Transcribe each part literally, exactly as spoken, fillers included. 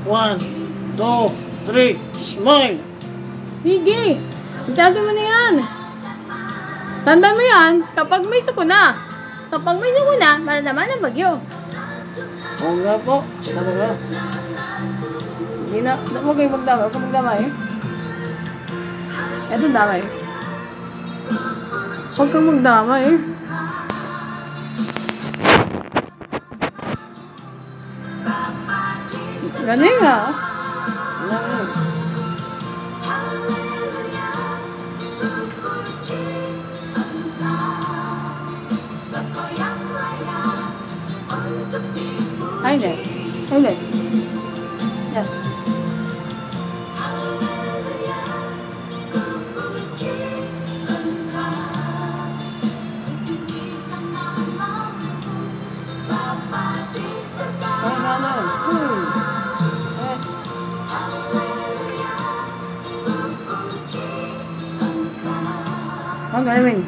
One, two, three, smile! Sige! Itado mo na yan! Tanda mo yan, kapag may sukuna. Kapag may sukuna, malalaman ang bagyo. Oo nga po. Talaga. Hindi na. Huwag kayong magdamay. Huwag kayong magdamay. Ito damay. Huwag kang magdamay. Galing ha. Galing. Ay, hindi. Ay, hindi. Yan. Ay, naman. Hmm. Ay. Ang galing.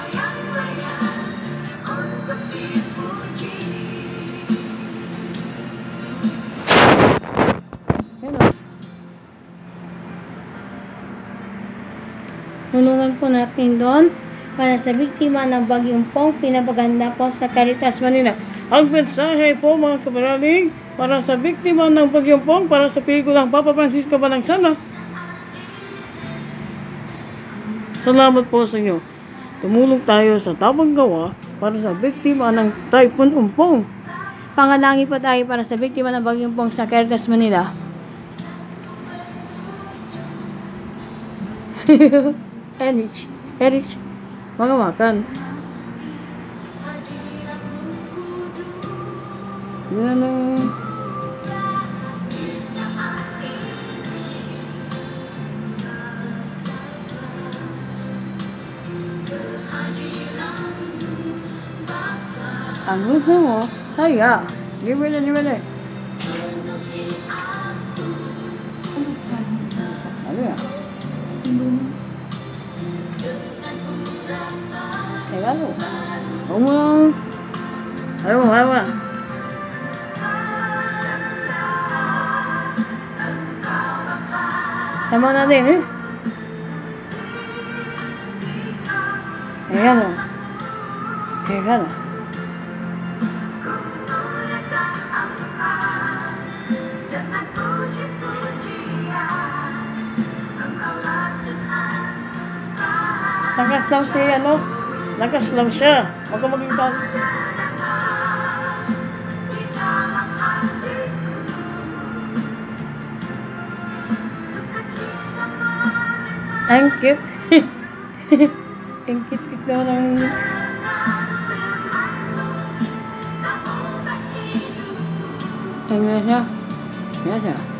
Tulungan po natin doon para sa biktima ng Bagyong Pong, pinapaganda po sa Caritas Manila. Ang mensahe po mga kaparaling para sa biktima ng Bagyong Pong para sa pelikulang Papa Francisco Banangsana. Salamat po sa inyo. Tumulong tayo sa tamang gawa para sa biktima ng Typhoon Umpong. Pangalangin po tayo para sa biktima ng Bagyong Pong sa Caritas Manila. Erich, Erich, Magawakan. Yan ang... Ang gusto mo, saya. Libre na, libre na. Ano yan? Teka mo. Huwag mo lang. Ayaw mo, ayaw mo. sama natin eh. Teka mo. Teka mo. Lakas lang siya, ano? Lakas lang siya. Huwag ka maging pa. Ang cute. Ang cute-cute daw ng... Ay, nga siya. Nga siya.